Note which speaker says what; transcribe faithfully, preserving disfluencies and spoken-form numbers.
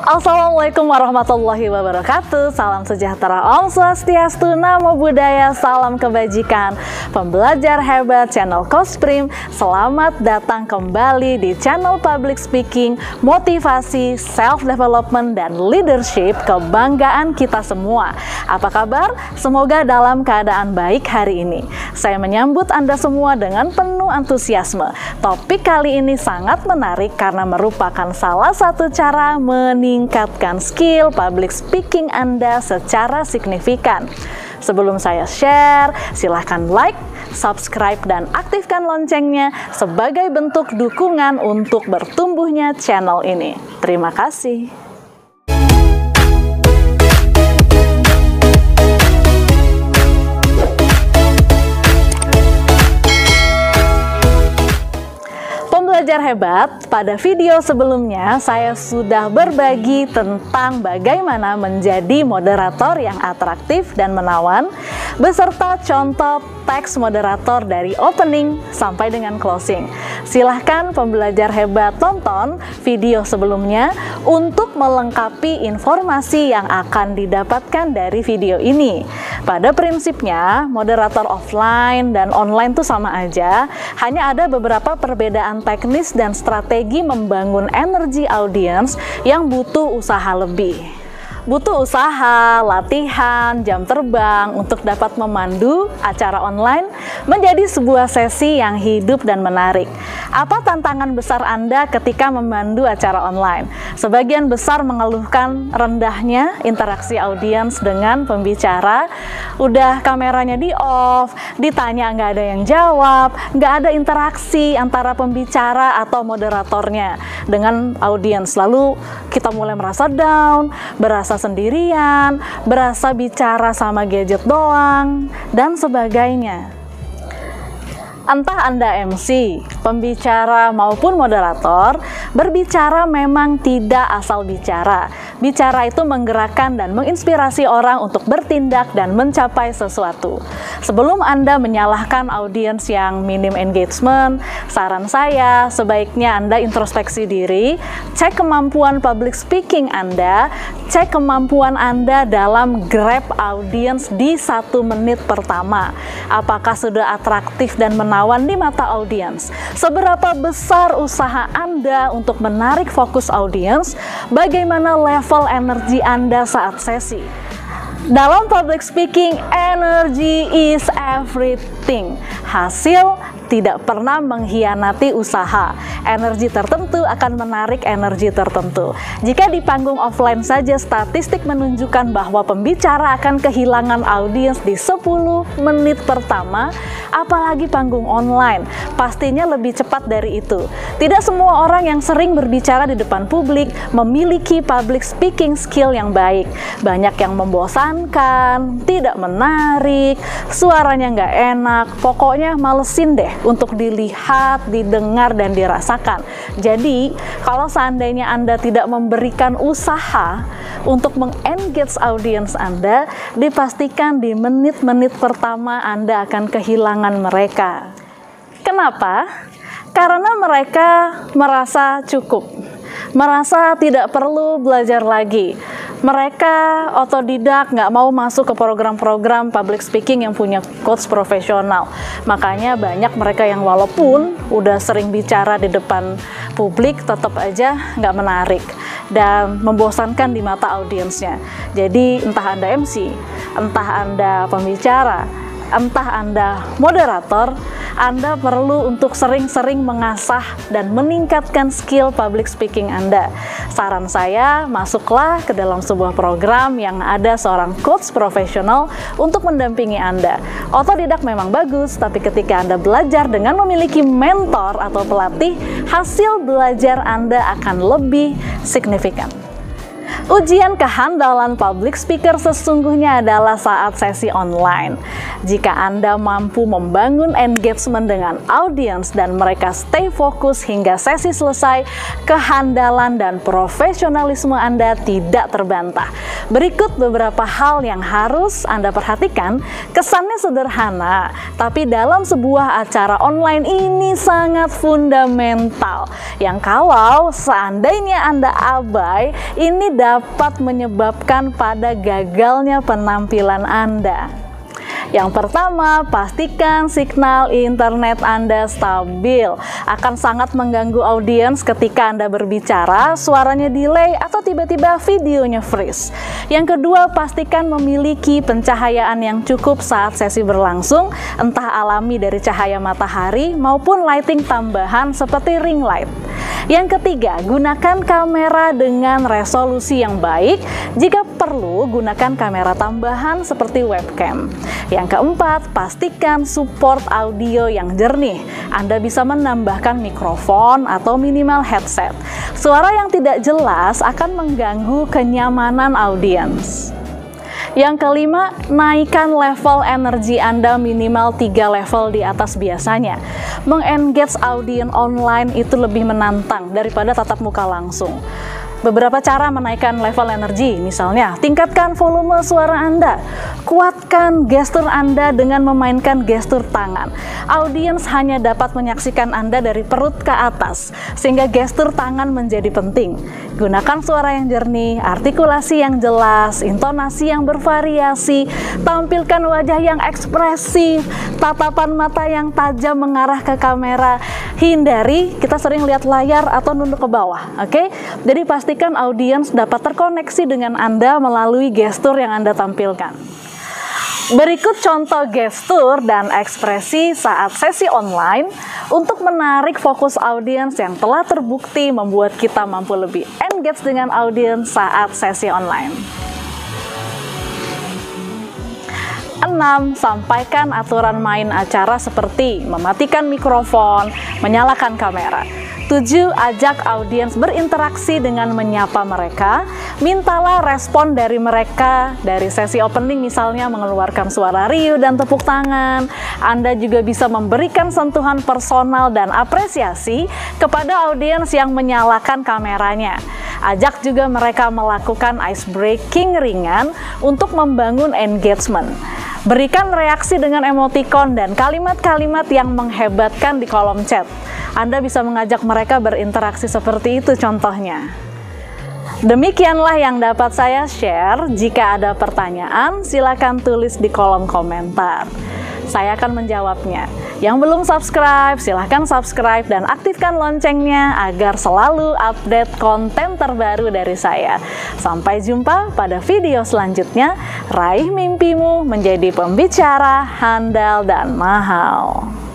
Speaker 1: Assalamualaikum warahmatullahi wabarakatuh. Salam sejahtera, Om Swastiastu, Namo Buddhaya, salam kebajikan. Pembelajar hebat channel Coach Prim, selamat datang kembali di channel Public Speaking, Motivasi, Self Development, dan Leadership, kebanggaan kita semua. Apa kabar? Semoga dalam keadaan baik hari ini. Saya menyambut Anda semua dengan penuh antusiasme. Topik kali ini sangat menarik karena merupakan salah satu cara meningkatkan meningkatkan skill public speaking Anda secara signifikan. Sebelum saya share, silahkan like, subscribe, dan aktifkan loncengnya sebagai bentuk dukungan untuk bertumbuhnya channel ini. Terima kasih. Pembelajar hebat, pada video sebelumnya saya sudah berbagi tentang bagaimana menjadi moderator yang atraktif dan menawan, beserta contoh teks moderator dari opening sampai dengan closing. Silahkan pembelajar hebat tonton video sebelumnya untuk melengkapi informasi yang akan didapatkan dari video ini. Pada prinsipnya, moderator offline dan online itu sama aja, hanya ada beberapa perbedaan teknis dan strategi membangun energi audiens yang butuh usaha lebih. Butuh usaha, latihan, jam terbang untuk dapat memandu acara online menjadi sebuah sesi yang hidup dan menarik. Apa tantangan besar Anda ketika memandu acara online? Sebagian besar mengeluhkan rendahnya interaksi audiens dengan pembicara. Udah kameranya di off, ditanya nggak ada yang jawab, nggak ada interaksi antara pembicara atau moderatornya dengan audiens. Lalu kita mulai merasa down, berasa sendirian, berasa bicara sama gadget doang, dan sebagainya. Entah Anda M C, pembicara maupun moderator, berbicara memang tidak asal bicara. Bicara itu menggerakkan dan menginspirasi orang untuk bertindak dan mencapai sesuatu. Sebelum Anda menyalahkan audiens yang minim engagement, saran saya sebaiknya Anda introspeksi diri, cek kemampuan public speaking Anda, cek kemampuan Anda dalam grab audiens di satu menit pertama. Apakah sudah atraktif dan menawan di mata audiens? Seberapa besar usaha Anda untuk menarik fokus audiens? Bagaimana level energi Anda saat sesi? Dalam public speaking, energy is everything. Hasil tidak pernah mengkhianati usaha. Energi tertentu akan menarik energi tertentu. Jika di panggung offline saja statistik menunjukkan bahwa pembicara akan kehilangan audiens di sepuluh menit pertama, apalagi panggung online, pastinya lebih cepat dari itu. Tidak semua orang yang sering berbicara di depan publik memiliki public speaking skill yang baik. Banyak yang membosankan, tidak menarik, suaranya nggak enak, pokoknya malesin deh untuk dilihat, didengar, dan dirasakan. Jadi, kalau seandainya Anda tidak memberikan usaha untuk meng-engage audiens Anda, dipastikan di menit-menit pertama Anda akan kehilangan mereka. Kenapa? Karena mereka merasa cukup, merasa tidak perlu belajar lagi. Mereka otodidak, nggak mau masuk ke program-program public speaking yang punya coach profesional. Makanya banyak mereka yang walaupun udah sering bicara di depan publik, tetap aja nggak menarik dan membosankan di mata audiensnya. Jadi entah Anda M C, entah Anda pembicara, entah Anda moderator, Anda perlu untuk sering-sering mengasah dan meningkatkan skill public speaking Anda. Saran saya, masuklah ke dalam sebuah program yang ada seorang coach profesional untuk mendampingi Anda. Otodidak memang bagus, tapi ketika Anda belajar dengan memiliki mentor atau pelatih, hasil belajar Anda akan lebih signifikan. Ujian kehandalan public speaker sesungguhnya adalah saat sesi online. Jika Anda mampu membangun engagement dengan audiens dan mereka stay fokus hingga sesi selesai, kehandalan dan profesionalisme Anda tidak terbantah. Berikut beberapa hal yang harus Anda perhatikan. Kesannya sederhana, tapi dalam sebuah acara online ini sangat fundamental. Yang kalau seandainya Anda abai, ini dapat dapat menyebabkan pada gagalnya penampilan Anda. Yang pertama, pastikan signal internet Anda stabil. Akan sangat mengganggu audiens ketika Anda berbicara, suaranya delay atau tiba-tiba videonya freeze. Yang kedua, pastikan memiliki pencahayaan yang cukup saat sesi berlangsung, entah alami dari cahaya matahari maupun lighting tambahan seperti ring light. Yang ketiga, gunakan kamera dengan resolusi yang baik. Jika perlu, gunakan kamera tambahan seperti webcam. Yang keempat, pastikan support audio yang jernih. Anda bisa menambahkan mikrofon atau minimal headset. Suara yang tidak jelas akan mengganggu kenyamanan audiens. Yang kelima, naikkan level energi Anda minimal tiga level di atas biasanya. Mengengage audiens online itu lebih menantang daripada tatap muka langsung. Beberapa cara menaikkan level energi, misalnya tingkatkan volume suara Anda, kuatkan gestur Anda dengan memainkan gestur tangan. Audiens hanya dapat menyaksikan Anda dari perut ke atas, sehingga gestur tangan menjadi penting. Gunakan suara yang jernih, artikulasi yang jelas, intonasi yang bervariasi, tampilkan wajah yang ekspresif, tatapan mata yang tajam mengarah ke kamera. Hindari kita sering lihat layar atau nunduk ke bawah, oke? Okay? Jadi pastikan audiens dapat terkoneksi dengan Anda melalui gestur yang Anda tampilkan. Berikut contoh gestur dan ekspresi saat sesi online untuk menarik fokus audiens yang telah terbukti membuat kita mampu lebih engage dengan audiens saat sesi online. enam. Sampaikan aturan main acara seperti mematikan mikrofon, menyalakan kamera. tujuh. Ajak audiens berinteraksi dengan menyapa mereka. Mintalah respon dari mereka dari sesi opening, misalnya mengeluarkan suara riuh dan tepuk tangan. Anda juga bisa memberikan sentuhan personal dan apresiasi kepada audiens yang menyalakan kameranya. Ajak juga mereka melakukan ice breaking ringan untuk membangun engagement. Berikan reaksi dengan emoticon dan kalimat-kalimat yang menghebatkan di kolom chat. Anda bisa mengajak mereka berinteraksi seperti itu contohnya. Demikianlah yang dapat saya share. Jika ada pertanyaan, silakan tulis di kolom komentar. Saya akan menjawabnya. Yang belum subscribe, silahkan subscribe dan aktifkan loncengnya agar selalu update konten terbaru dari saya. Sampai jumpa pada video selanjutnya. Raih mimpimu menjadi pembicara handal dan mahal.